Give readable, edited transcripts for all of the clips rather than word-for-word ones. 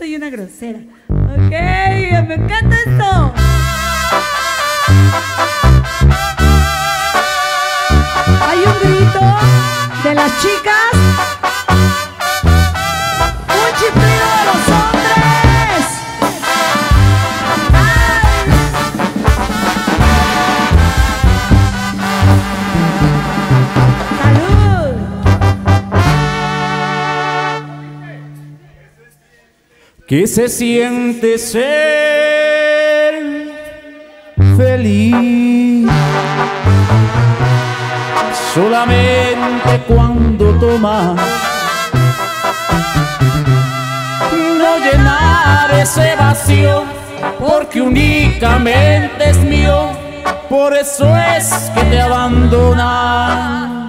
y una grosera. Ok, me encanta esto. Hay un grito de las chicas, un chiflido de los hombres. ¡Ay! ¡Salud! ¿Qué se siente ser feliz? Solamente cuando tomas, no llenar ese vacío, porque únicamente es mío, por eso es que te abandonan.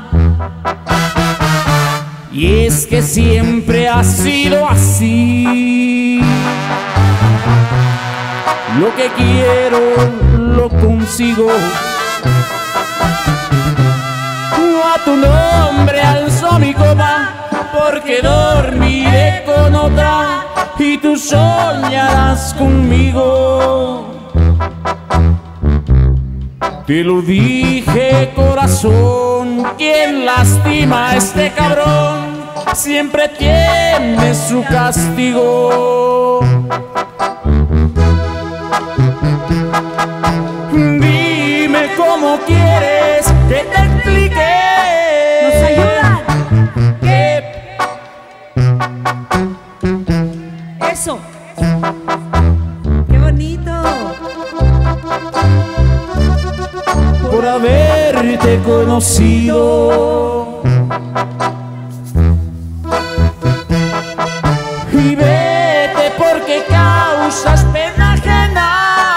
Y es que siempre ha sido así. Lo que quiero lo consigo. A tu nombre alzo mi copa, porque dormiré con otra y tú soñarás conmigo. Te lo dije, corazón, quien lastima a este cabrón siempre tiene su castigo. Dime cómo quieres que te explique. ¿Nos ayudan? Eso. Qué bonito. Por haberte conocido y vete porque causas pena ajena.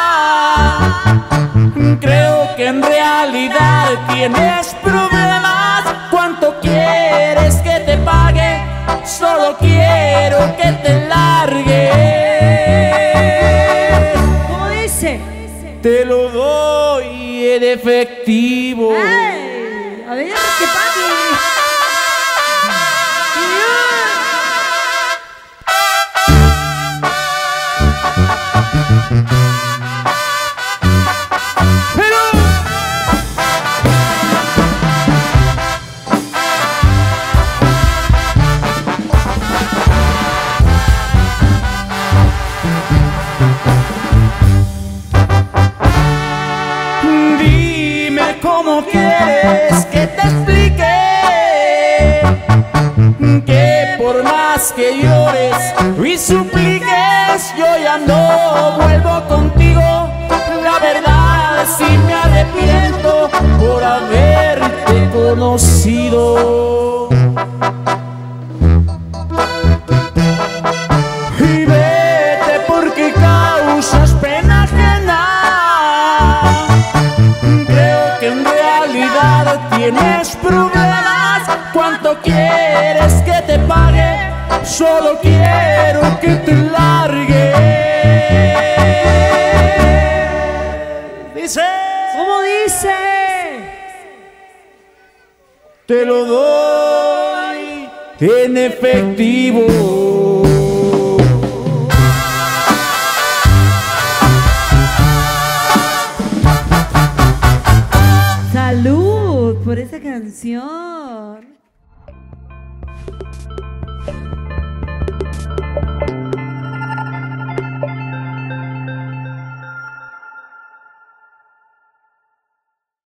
Creo que en realidad tienes problemas. ¿Cuánto quieres que te pague? Solo quiero que te largues. ¿Cómo dice? Te lo doy en efectivo. ¡Ay! A ver, que pague. Dime cómo quieres que te explique que por más que llores y supliques, yo ya no vuelvo contigo. La verdad sí me arrepiento por haberte conocido. Y vete porque causas pena ajena. Creo que en realidad tienes problemas. ¿Cuánto quieres que te pague? Solo quiero que te largues. Dice. ¿Cómo dice? Te lo doy en efectivo. Salud por esa canción.